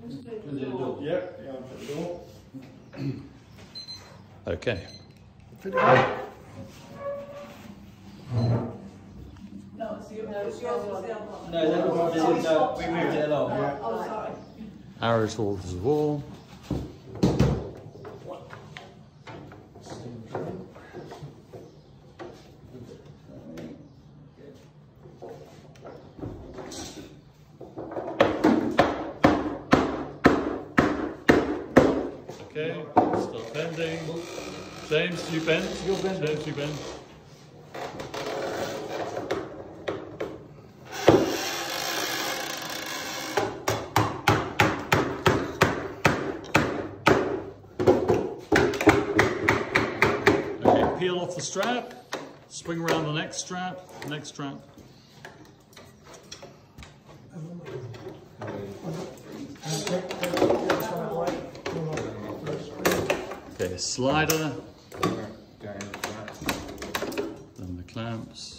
Yep, yeah, for the door. Okay. No, it's yours, it's the other one. No, that was we moved it along. Yeah. Oh, sorry. Arrow towards the wall. Okay, start bending. James, you bend. You're bending. James, you bend. Okay, peel off the strap. Swing around the next strap. Next strap. Okay, slider. And the clamps.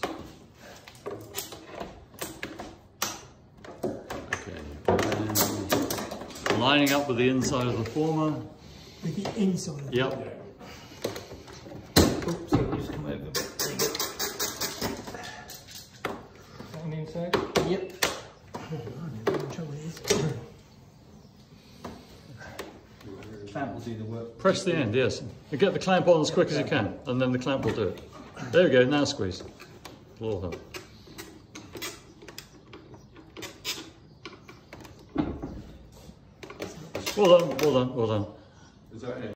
Okay, and lining up with the inside of the former. With the inside of it? Yep. Oops, so just come over a bit. On the inside? Yep. Clamp will do the work. Press the end, yes. And get the clamp on as quick as you can, and then the clamp will do it. There we go, now squeeze. Will help. Well done, well done, well done. Is that it?